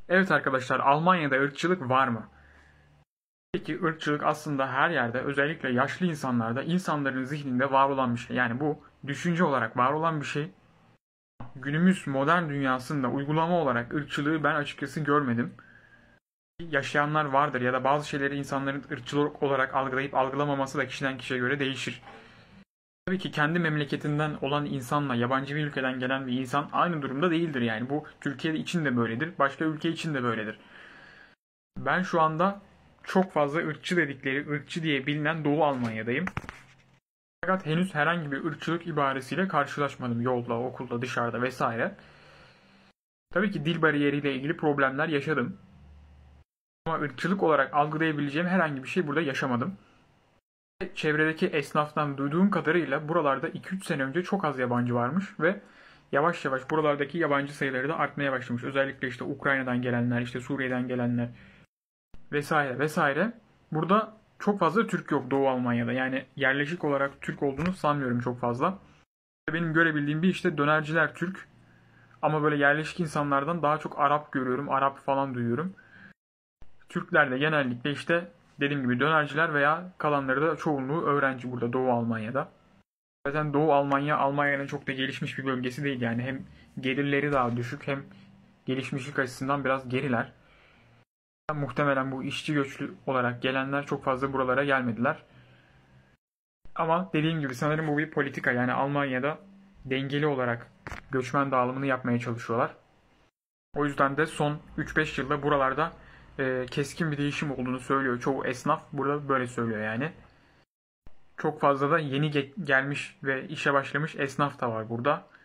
Evet arkadaşlar, Almanya'da ırkçılık var mı? Peki ırkçılık aslında her yerde, özellikle yaşlı insanlarda, insanların zihninde var olan bir şey. Yani bu düşünce olarak var olan bir şey. Günümüz modern dünyasında uygulama olarak ırkçılığı ben açıkçası görmedim. Yaşayanlar vardır ya da bazı şeyleri insanların ırkçılık olarak algılayıp algılamaması da kişiden kişiye göre değişir. Tabii ki kendi memleketinden olan insanla yabancı bir ülkeden gelen bir insan aynı durumda değildir yani. Bu Türkiye için de böyledir, başka ülke için de böyledir. Ben şu anda çok fazla ırkçı dedikleri, ırkçı diye bilinen Doğu Almanya'dayım. Fakat henüz herhangi bir ırkçılık ibaresiyle karşılaşmadım yolda, okulda, dışarıda vesaire. Tabii ki dil bariyeriyle ilgili problemler yaşadım. Ama ırkçılık olarak algılayabileceğim herhangi bir şey burada yaşamadım. Çevredeki esnaftan duyduğum kadarıyla buralarda 2-3 sene önce çok az yabancı varmış ve yavaş yavaş buralardaki yabancı sayıları da artmaya başlamış. Özellikle işte Ukrayna'dan gelenler, işte Suriye'den gelenler vesaire vesaire. Burada çok fazla Türk yok Doğu Almanya'da. Yani yerleşik olarak Türk olduğunu sanmıyorum çok fazla. Benim görebildiğim bir işte dönerciler Türk. Ama böyle yerleşik insanlardan daha çok Arap görüyorum. Arap falan duyuyorum. Türkler de genellikle işte dediğim gibi dönerciler veya kalanları da çoğunluğu öğrenci burada Doğu Almanya'da. Zaten Doğu Almanya, Almanya'nın çok da gelişmiş bir bölgesi değil. Yani hem gelirleri daha düşük hem gelişmişlik açısından biraz geriler. Muhtemelen bu işçi göçlü olarak gelenler çok fazla buralara gelmediler. Ama dediğim gibi sanırım bu bir politika. Yani Almanya'da dengeli olarak göçmen dağılımını yapmaya çalışıyorlar. O yüzden de son 3-5 yılda buralarda keskin bir değişim olduğunu söylüyor. Çoğu esnaf burada böyle söylüyor yani. Çok fazla da yeni gelmiş ve işe başlamış esnaf da var burada.